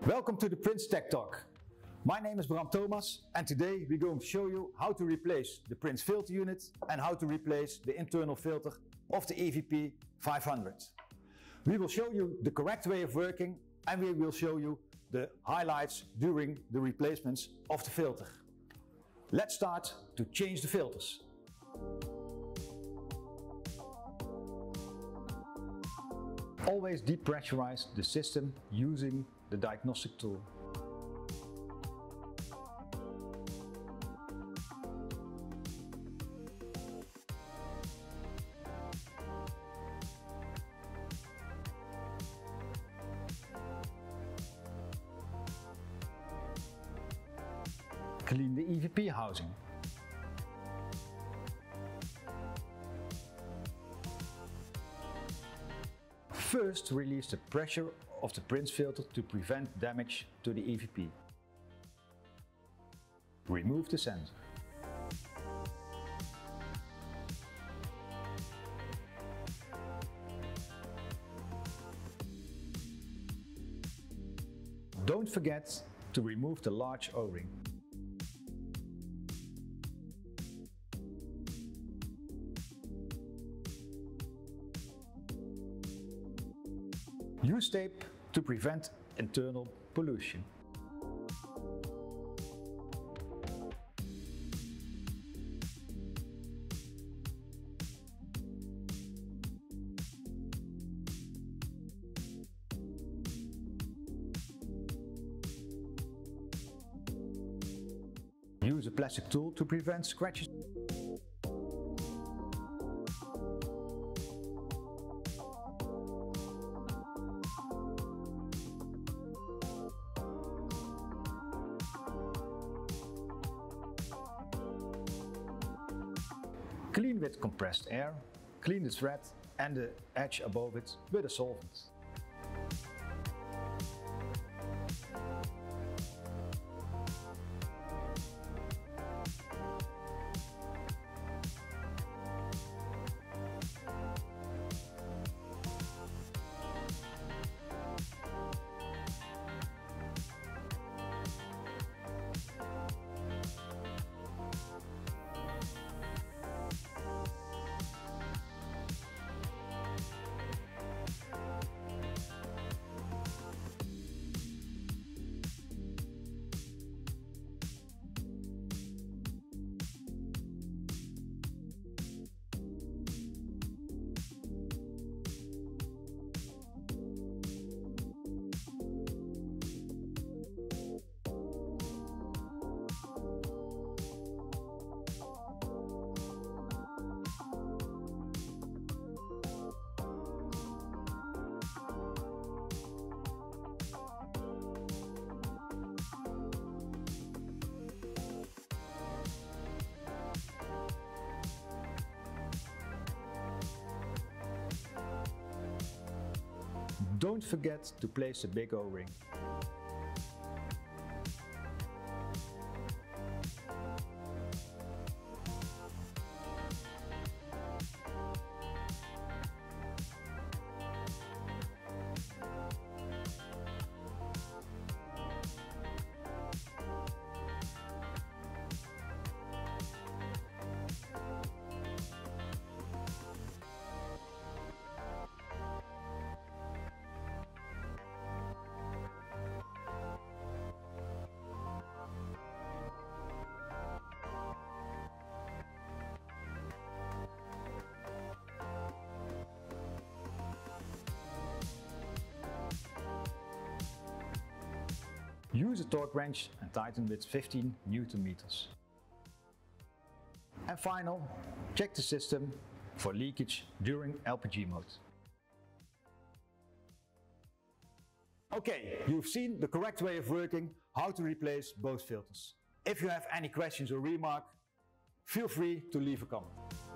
Welcome to the Prins Tech Talk. My name is Bram Thomas and today we're going to show you how to replace the Prins filter unit and how to replace the internal filter of the eVP-500. We will show you the correct way of working and we will show you the highlights during the replacements of the filter. Let's start to change the filters. Always depressurize the system using the diagnostic tool. Clean the eVP housing. First, release the pressure of the Prins filter to prevent damage to the eVP. Remove the sensor. Don't forget to remove the large O-ring. Use tape to prevent internal pollution. Use a plastic tool to prevent scratches. Clean with compressed air, clean the thread and the edge above it with a solvent. Don't forget to place a big O-ring. Use a torque wrench and tighten with 15 Newton meters. And final, check the system for leakage during LPG mode. Okay, you've seen the correct way of working, how to replace both filters. If you have any questions or remark, feel free to leave a comment.